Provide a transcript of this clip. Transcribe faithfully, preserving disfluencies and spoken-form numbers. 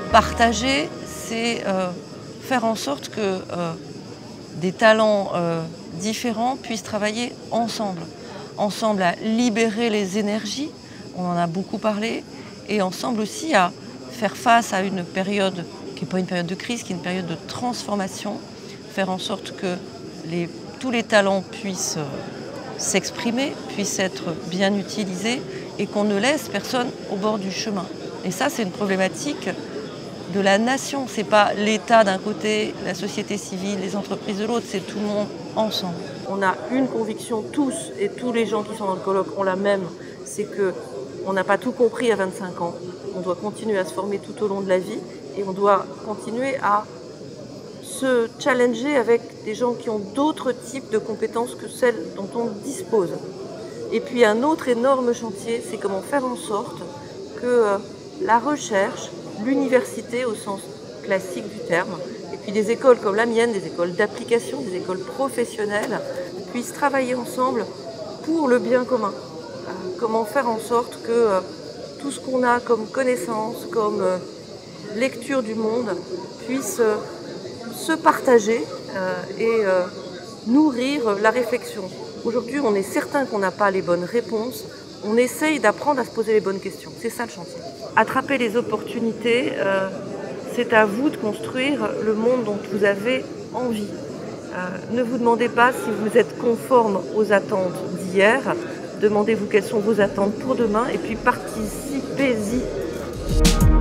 Partager, c'est euh, faire en sorte que euh, des talents euh, différents puissent travailler ensemble. Ensemble à libérer les énergies, on en a beaucoup parlé, et ensemble aussi à faire face à une période qui n'est pas une période de crise, qui est une période de transformation, faire en sorte que les, tous les talents puissent euh, s'exprimer, puissent être bien utilisés et qu'on ne laisse personne au bord du chemin. Et ça, c'est une problématique de la nation. Ce n'est pas l'État d'un côté, la société civile, les entreprises de l'autre, c'est tout le monde ensemble. On a une conviction tous, et tous les gens qui sont dans le colloque ont la même, c'est qu'on n'a pas tout compris à vingt-cinq ans. On doit continuer à se former tout au long de la vie et on doit continuer à se challenger avec des gens qui ont d'autres types de compétences que celles dont on dispose. Et puis un autre énorme chantier, c'est comment faire en sorte que la recherche, l'université au sens classique du terme, et puis des écoles comme la mienne, des écoles d'application, des écoles professionnelles, puissent travailler ensemble pour le bien commun. Euh, comment faire en sorte que euh, tout ce qu'on a comme connaissance, comme euh, lecture du monde, puisse euh, se partager euh, et euh, nourrir la réflexion. Aujourd'hui, on est certain qu'on n'a pas les bonnes réponses. On essaye d'apprendre à se poser les bonnes questions. C'est ça le chantier. Attraper les opportunités, euh, c'est à vous de construire le monde dont vous avez envie. Euh, ne vous demandez pas si vous êtes conforme aux attentes d'hier. Demandez-vous quelles sont vos attentes pour demain et puis participez-y.